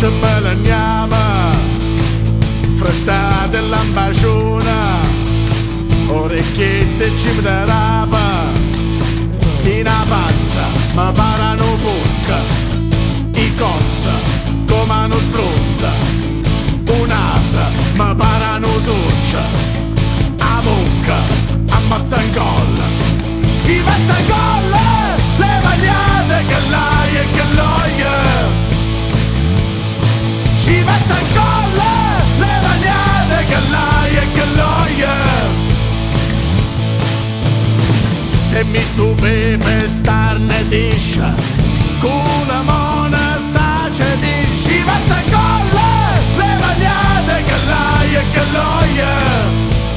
ci melaniamo, fretta dell'ambasciona, orecchiette ci rapa, tina pazza, ma parano bocca, i cossa, come uno strozza, un'asa, ma parano sorcia, a bocca, ammazza in colla, i pezza in colla, le magliate che l'hai e che l'oia. Ci pezza in colla, le magliate che l'hai e che l'oia. Se mi tu pepe starne discia, con la mona sace di. Ci pezza in colla, le magliate che l'hai e che l'oia.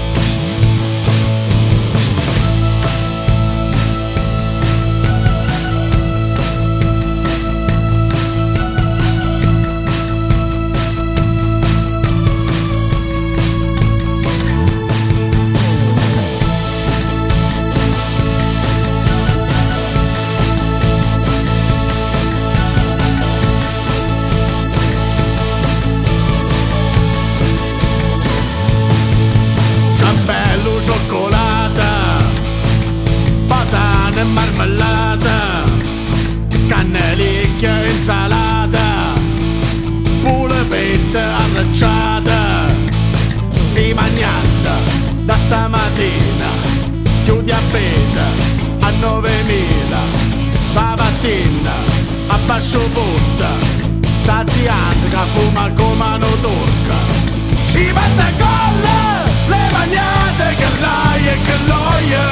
Cioccolata, patata e marmellata, cannelicchia e insalata, polpetta arracciata, sti magnata da stamattina, chiudi a beta a 9.000, va mattina a bascio porta, staziando che fuma come una torca, ci pezza in colla, le magnate che l'hai e che l'oia.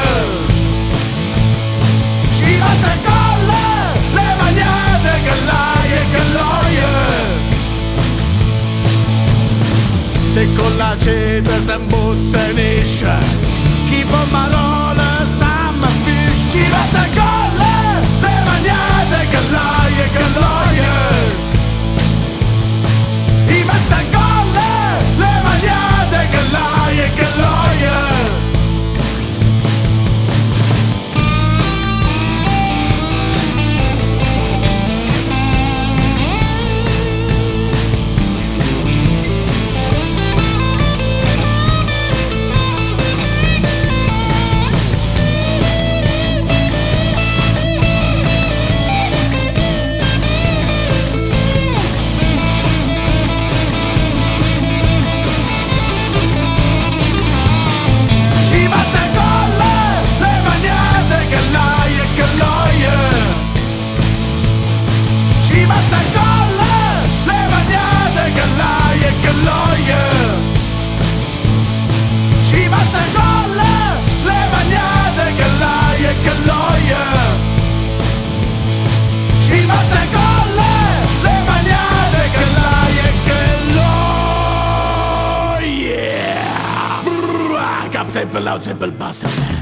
Ci pezza in colla, le magnate che l'hai e che l'oia. Se con la ceta s'imbuzzanisce, chi pomarola s'amma fish. Ci pezza in colla, le magnate che l'hai e che l'oia. Ci pezza in colla, le magnate che l'hai e che l'oia. Captain Below, Simple Bastard.